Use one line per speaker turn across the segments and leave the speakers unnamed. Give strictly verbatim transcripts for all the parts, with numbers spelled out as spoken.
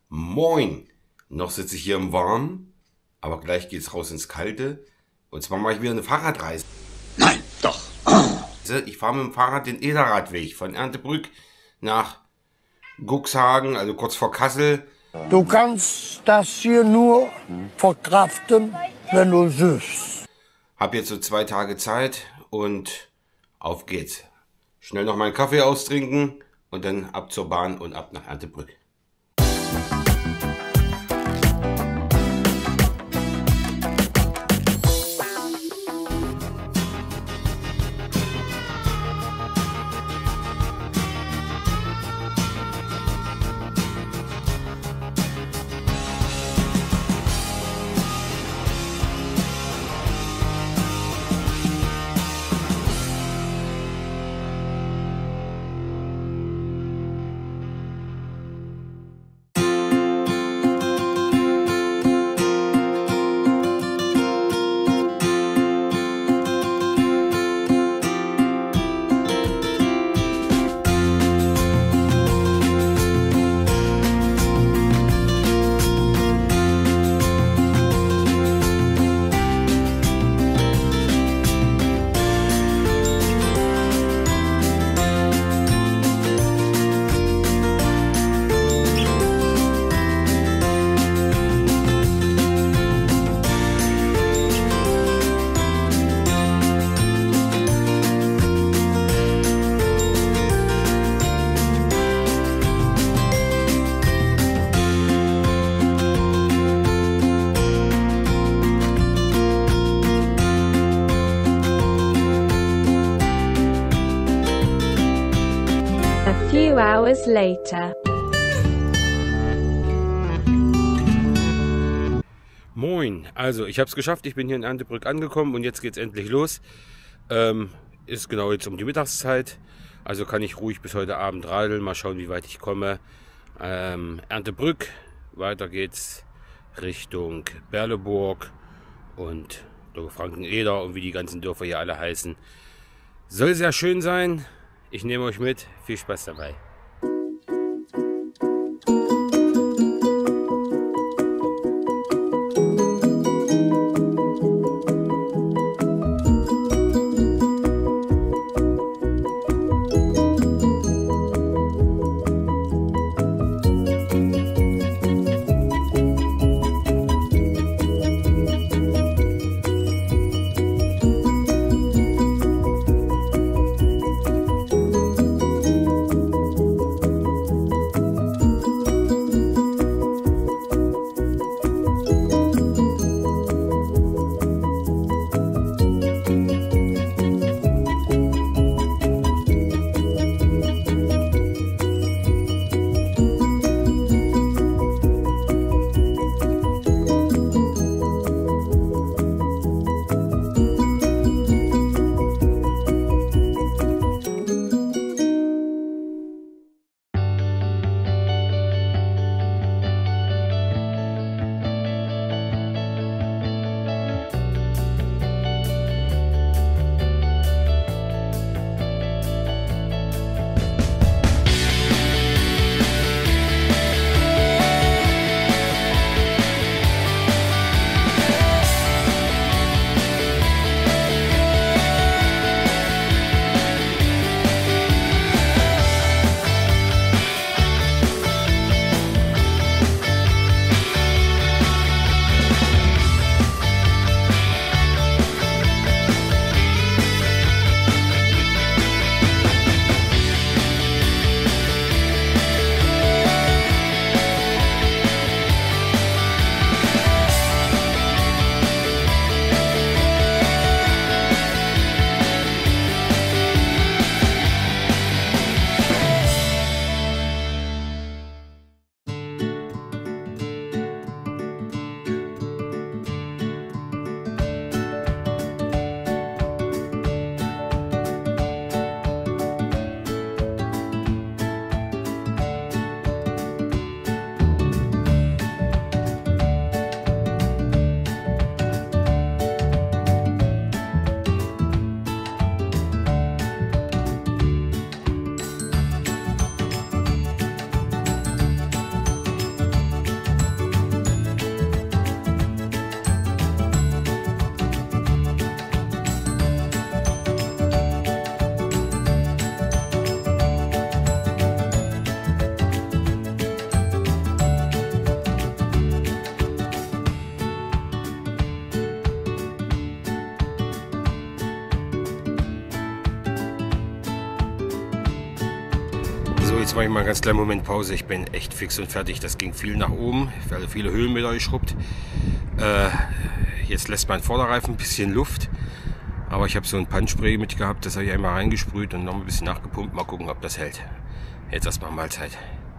Moin! Noch sitze ich hier im Warmen, aber gleich geht's raus ins Kalte. Und zwar mache ich wieder eine Fahrradreise.
Nein, doch.
Ich fahre mit dem Fahrrad den Ederradweg von Erndtebrück nach Guxhagen, also kurz vor Kassel.
Du kannst das hier nur verkraften, wenn du süßt.
Hab jetzt so zwei Tage Zeit und auf geht's. Schnell noch meinen Kaffee austrinken und dann ab zur Bahn und ab nach Erndtebrück.
A few hours later.
Moin, also ich habe es geschafft, ich bin hier in Erndtebrück angekommen und jetzt geht's endlich los. Ähm, ist genau jetzt um die Mittagszeit, also kann ich ruhig bis heute Abend radeln, mal schauen wie weit ich komme. Ähm, Erndtebrück, weiter geht's Richtung Berleburg und Frankeneder und wie die ganzen Dörfer hier alle heißen. Soll sehr schön sein, ich nehme euch mit, viel Spaß dabei. jetzt mache ich mal einen ganz kleinen Moment Pause. Ich bin echt fix und fertig. Das ging viel nach oben. Ich werde viele Höhenmeter geschrubbt. Äh, jetzt lässt mein Vorderreifen ein bisschen Luft. Aber ich habe so ein Pannspray mit gehabt. Das habe ich einmal reingesprüht und noch ein bisschen nachgepumpt. Mal gucken, ob das hält. Jetzt erstmal Mahlzeit.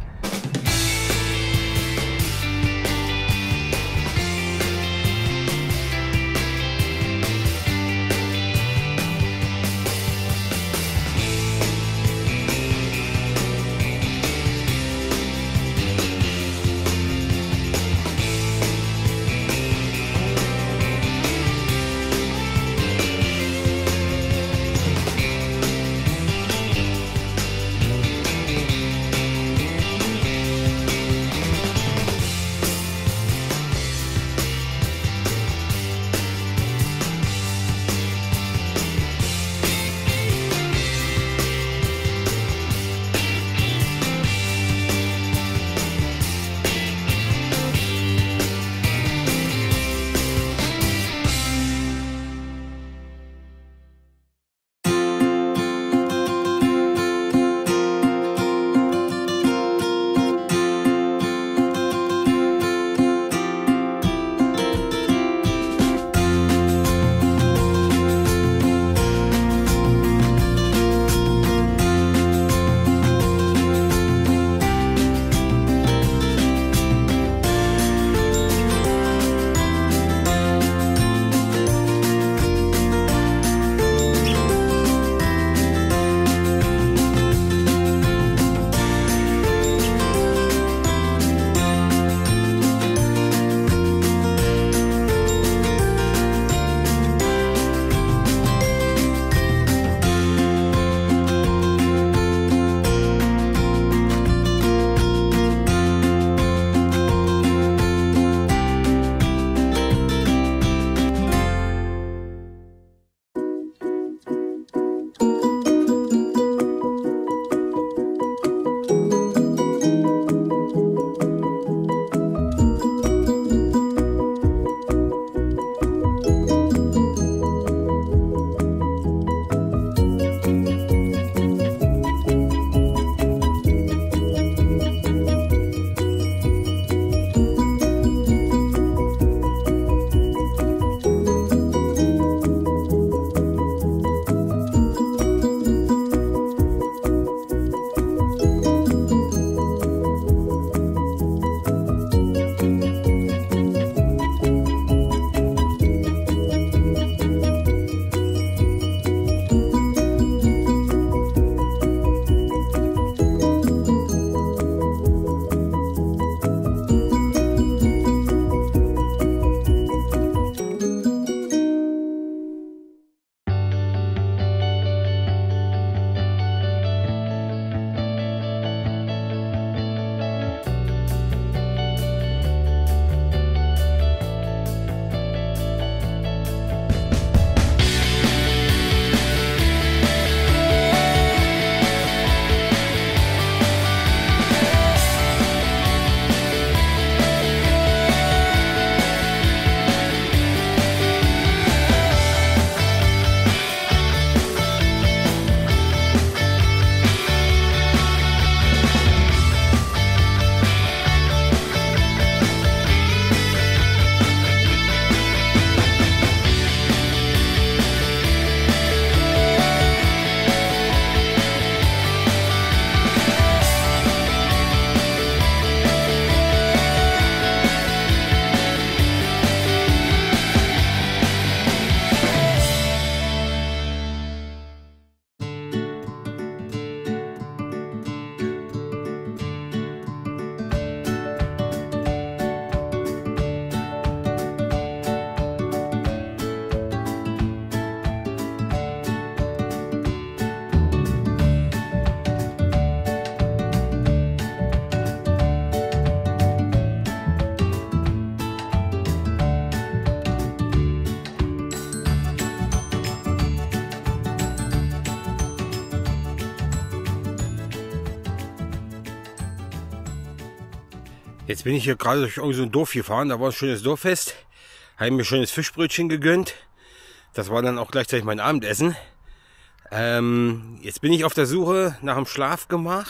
Jetzt bin ich hier gerade durch so ein Dorf gefahren, da war ein schönes Dorffest. Habe mir schönes Fischbrötchen gegönnt. Das war dann auch gleichzeitig mein Abendessen. Ähm, jetzt bin ich auf der Suche nach einem Schlafgemach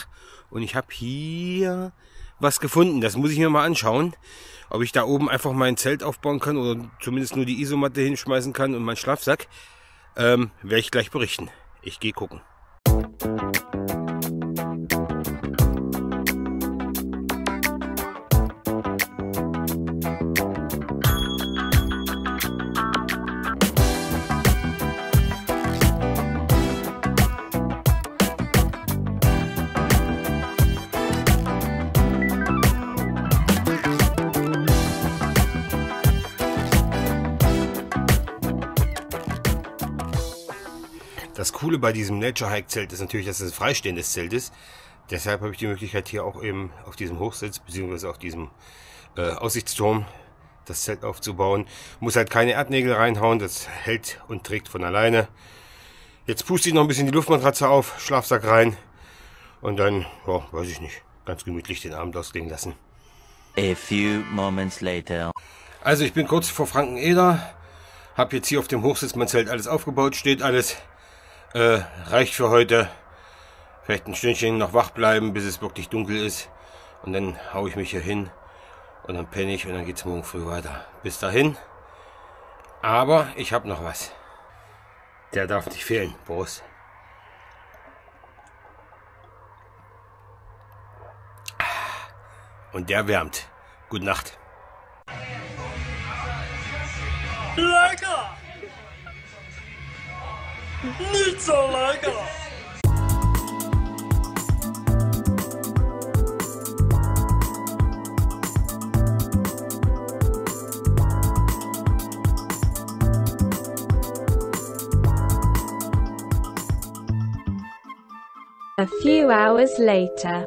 Und ich habe hier was gefunden. Das muss ich mir mal anschauen. Ob ich da oben einfach mein Zelt aufbauen kann oder zumindest nur die Isomatte hinschmeißen kann und meinen Schlafsack. Ähm, werde ich gleich berichten. Ich gehe gucken. Das Coole bei diesem Nature Hike Zelt ist natürlich, dass es ein freistehendes Zelt ist. Deshalb habe ich die Möglichkeit, hier auch eben auf diesem Hochsitz bzw. auf diesem äh, Aussichtsturm das Zelt aufzubauen. Muss halt keine Erdnägel reinhauen, das hält und trägt von alleine. Jetzt puste ich noch ein bisschen die Luftmatratze auf, Schlafsack rein und dann, ja, weiß ich nicht, ganz gemütlich den Abend ausklingen lassen.
A few moments later.
Also ich bin kurz vor Frankeneder, habe jetzt hier auf dem Hochsitz mein Zelt alles aufgebaut, steht alles. Äh, reicht für heute. Vielleicht ein Stündchen noch wach bleiben, bis es wirklich dunkel ist. Und dann hau ich mich hier hin. Und dann penne ich und dann geht's morgen früh weiter. Bis dahin. Aber ich habe noch was. Der darf nicht fehlen. Prost. Und der wärmt. Gute Nacht.
Lecker! Nicht so lecker!
A few hours later.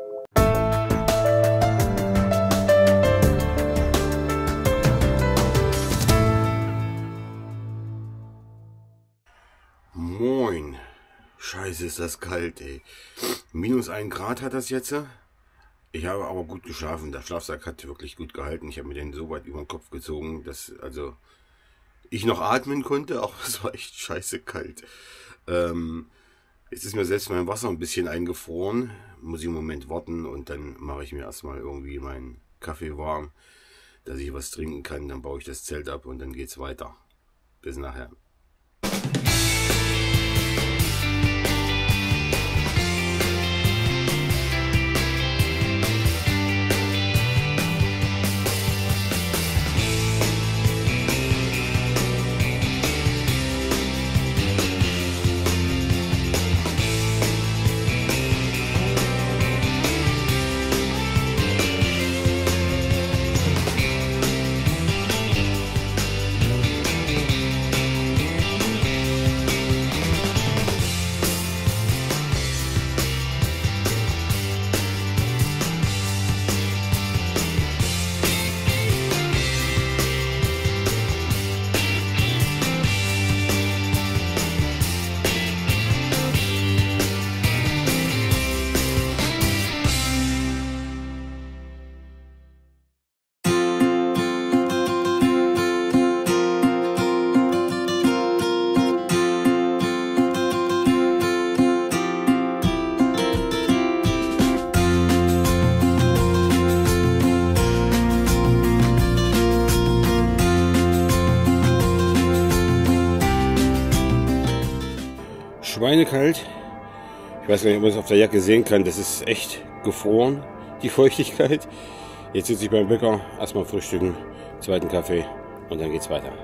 Moin. Scheiße, ist das kalt, ey. Minus ein Grad hat das jetzt. Ich habe aber gut geschlafen. Der Schlafsack hat wirklich gut gehalten. Ich habe mir den so weit über den Kopf gezogen, dass also ich noch atmen konnte. Auch es war echt scheiße kalt. Ähm, jetzt ist mir selbst mein Wasser ein bisschen eingefroren. Muss ich einen Moment warten und dann mache ich mir erstmal irgendwie meinen Kaffee warm, dass ich was trinken kann. Dann baue ich das Zelt ab und dann geht's weiter. Bis nachher. Schweinekalt. Ich weiß gar nicht, ob man es auf der Jacke sehen kann. Das ist echt gefroren, die Feuchtigkeit. Jetzt sitze ich beim Bäcker, erstmal frühstücken, zweiten Kaffee und dann geht's weiter.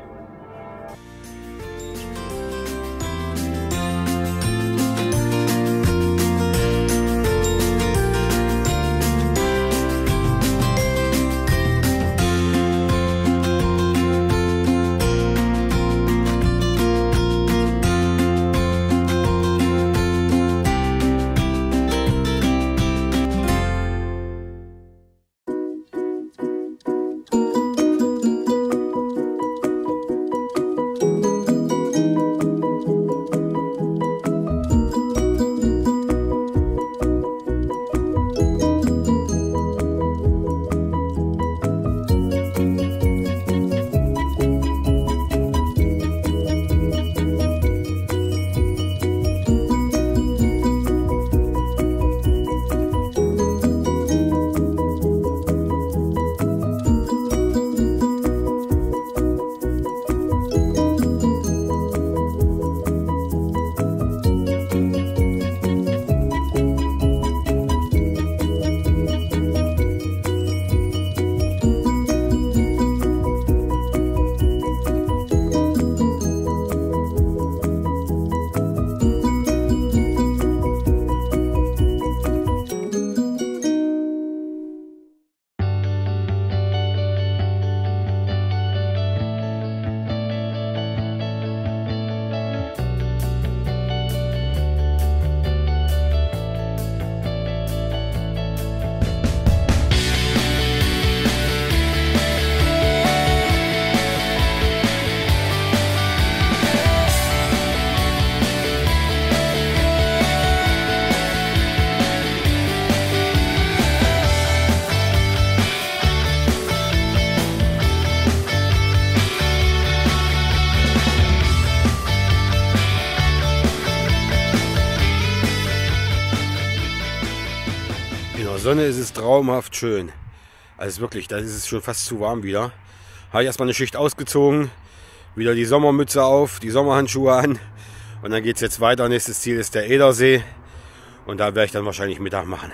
Sonne ist es traumhaft schön. Also wirklich, da ist es schon fast zu warm wieder. Habe ich erstmal eine Schicht ausgezogen, wieder die Sommermütze auf, die Sommerhandschuhe an und dann geht es jetzt weiter. Nächstes Ziel ist der Edersee und da werde ich dann wahrscheinlich Mittag machen.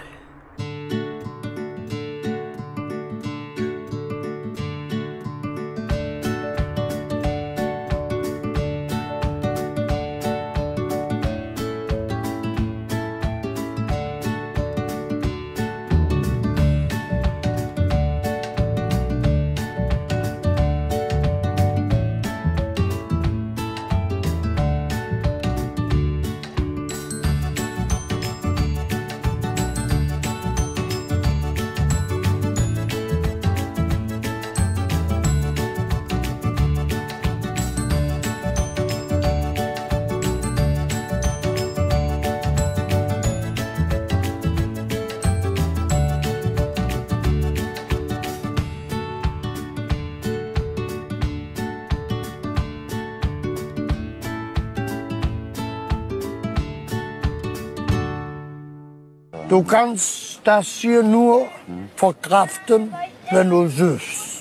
Du kannst das hier nur verkraften, wenn du süßt.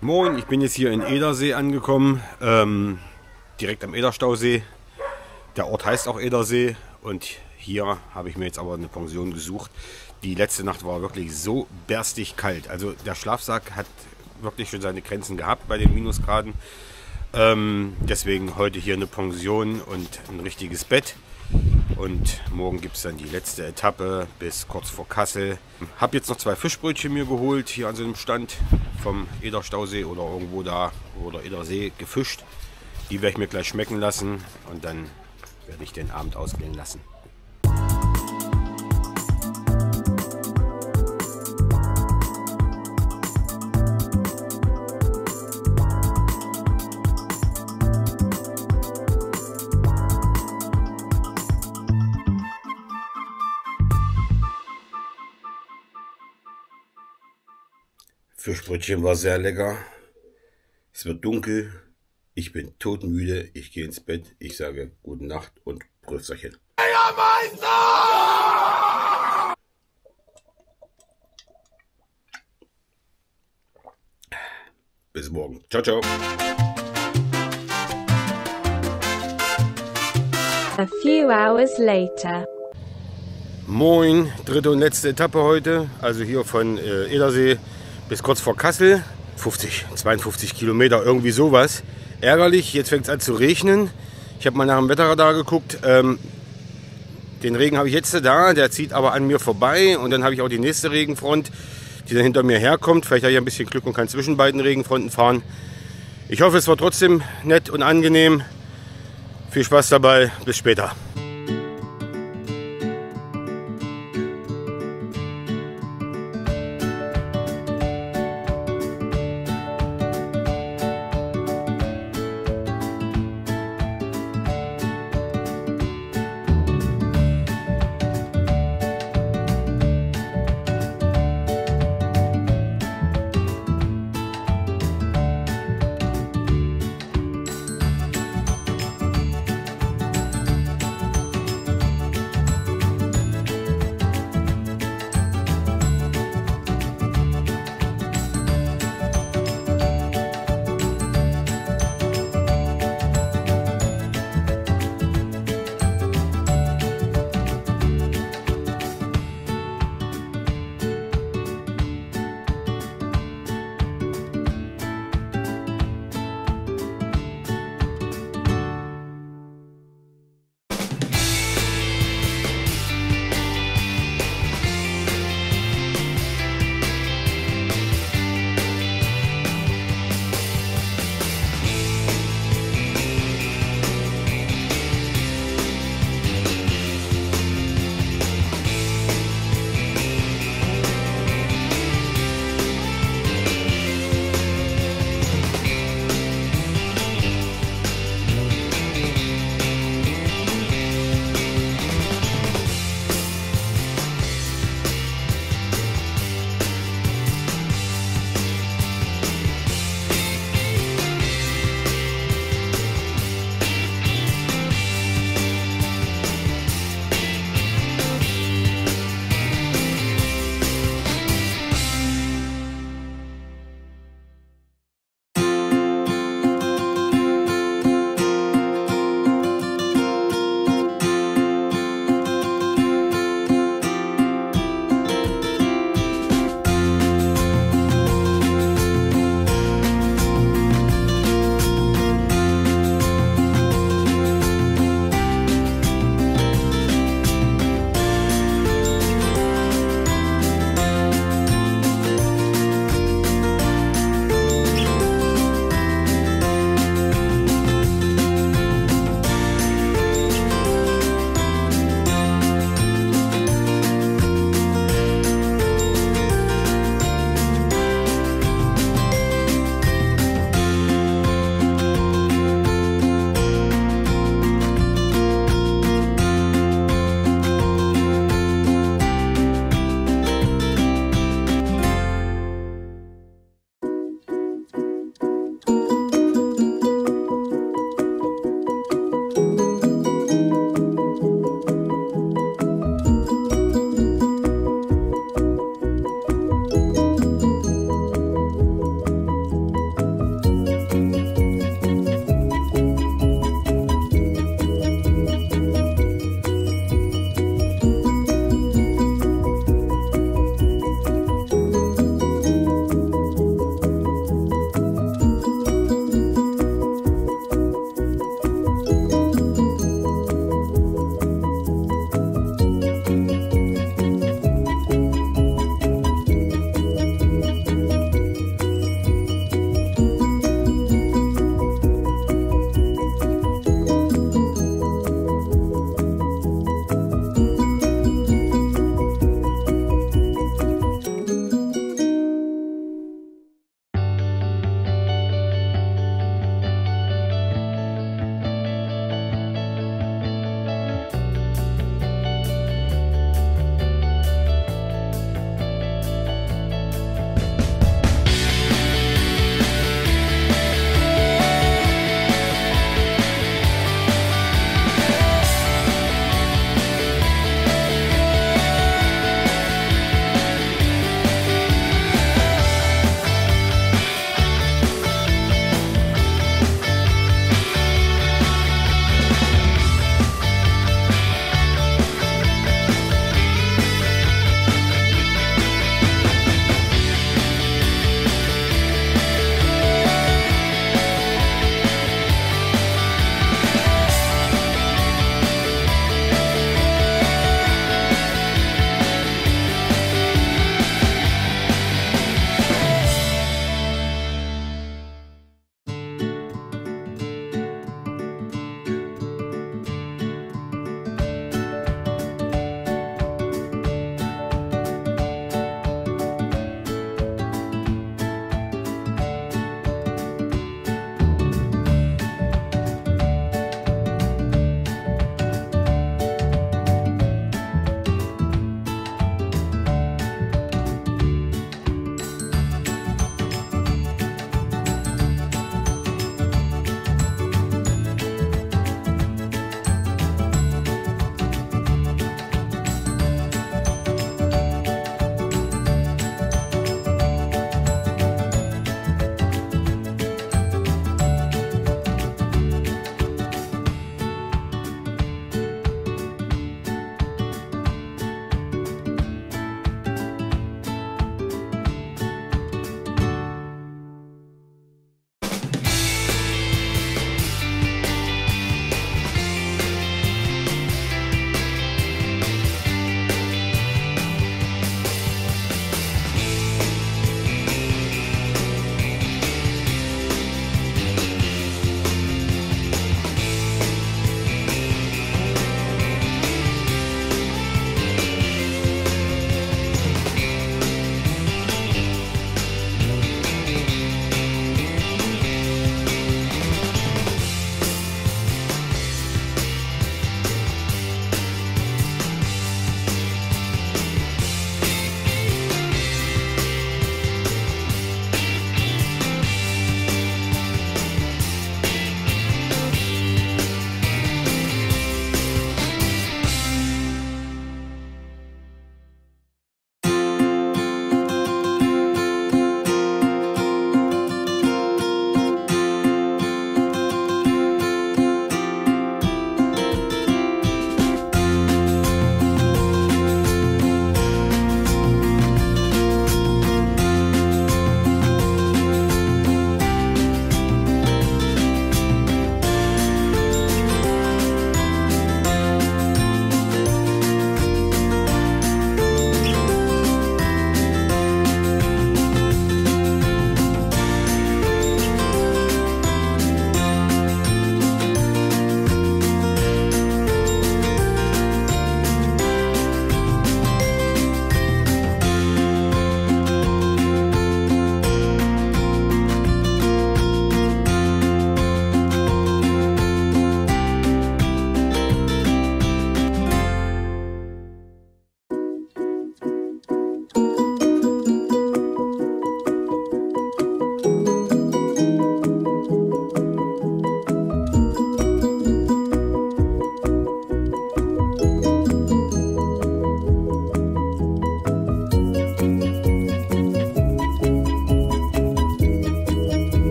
Moin, ich bin jetzt hier in Edersee angekommen, ähm, direkt am Ederstausee. Der Ort heißt auch Edersee und hier habe ich mir jetzt aber eine Pension gesucht. Die letzte Nacht war wirklich so berstig kalt. Also der Schlafsack hat wirklich schon seine Grenzen gehabt bei den Minusgraden. Ähm, deswegen heute hier eine Pension und ein richtiges Bett. Und morgen gibt es dann die letzte Etappe bis kurz vor Kassel. Habe jetzt noch zwei Fischbrötchen mir geholt, hier an so einem Stand vom Ederstausee oder irgendwo da, oder Edersee gefischt. Die werde ich mir gleich schmecken lassen und dann werde ich den Abend ausklingen lassen. Fischbrötchen war sehr lecker. Es wird dunkel. Ich bin todmüde. Ich gehe ins Bett. Ich sage gute Nacht und Prösterchen. Bis morgen. Ciao, ciao.
A few hours later.
Moin, dritte und letzte Etappe heute. Also hier von äh, Edersee bis kurz vor Kassel. fünfzig, zweiundfünfzig Kilometer, irgendwie sowas. Ärgerlich, jetzt fängt es an zu regnen. Ich habe mal nach dem Wetterradar geguckt. Ähm, den Regen habe ich jetzt da, der zieht aber an mir vorbei. Und dann habe ich auch die nächste Regenfront, die dann hinter mir herkommt. Vielleicht habe ich ein bisschen Glück und kann zwischen beiden Regenfronten fahren. Ich hoffe, es war trotzdem nett und angenehm. Viel Spaß dabei, bis später.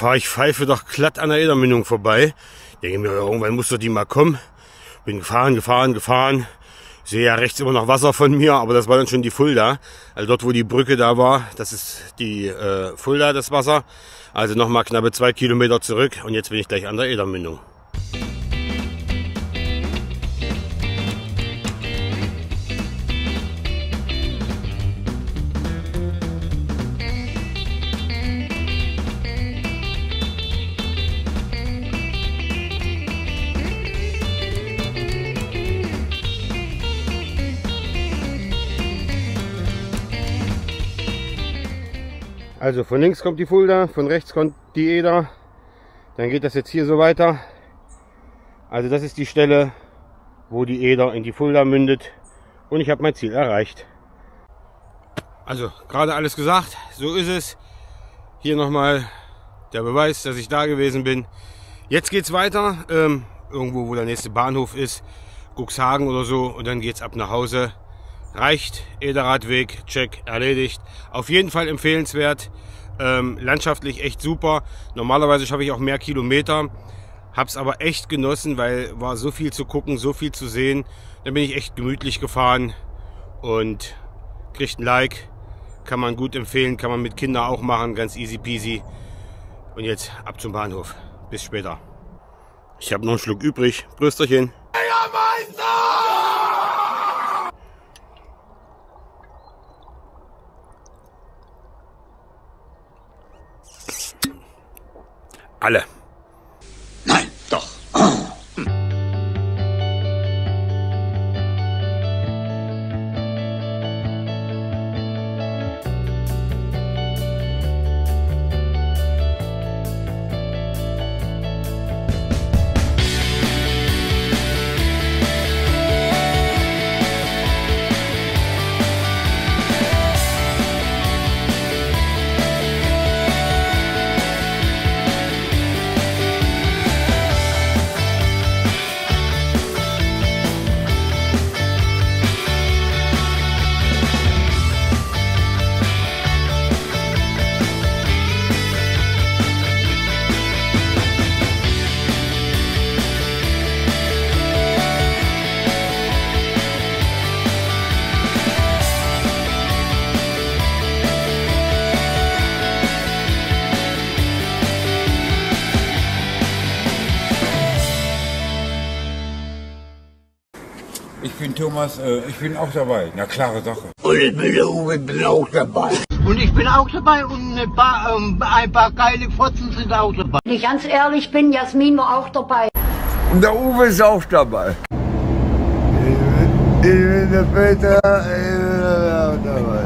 fahre ich Pfeife doch glatt an der Edermündung vorbei. Denke mir, irgendwann muss doch die mal kommen. Bin gefahren, gefahren, gefahren. Sehe ja rechts immer noch Wasser von mir, aber das war dann schon die Fulda. Also dort, wo die Brücke da war, das ist die äh, Fulda, das Wasser. Also nochmal knappe zwei Kilometer zurück und jetzt bin ich gleich an der Edermündung. Also von links kommt die Fulda, von rechts kommt die Eder. Dann geht das jetzt hier so weiter. Also das ist die Stelle, wo die Eder in die Fulda mündet. Und ich habe mein Ziel erreicht. Also gerade alles gesagt, so ist es. Hier nochmal der Beweis, dass ich da gewesen bin. Jetzt geht's weiter, ähm, irgendwo wo der nächste Bahnhof ist. Cuxhagen oder so, und dann geht's ab nach Hause. Reicht, Ederradweg, check, erledigt. Auf jeden Fall empfehlenswert, ähm, landschaftlich echt super. Normalerweise schaffe ich auch mehr Kilometer, hab's aber echt genossen, weil war so viel zu gucken, so viel zu sehen. Dann bin ich echt gemütlich gefahren und kriegt ein Like. Kann man gut empfehlen, kann man mit Kindern auch machen, ganz easy peasy. Und jetzt ab zum Bahnhof. Bis später. Ich habe noch einen Schluck übrig. Prösterchen. Alle.
Nein, doch.
Ich bin Thomas, äh, ich bin auch dabei. Na, klare Sache.
Und ich bin der Uwe, bin auch dabei.
Und ich bin auch dabei und ein paar, ähm, ein paar geile Fotzen sind auch dabei.
Wenn ich ganz ehrlich bin, Jasmin war auch dabei.
Und der Uwe ist auch dabei. Ich bin der Peter, ich bin auch dabei.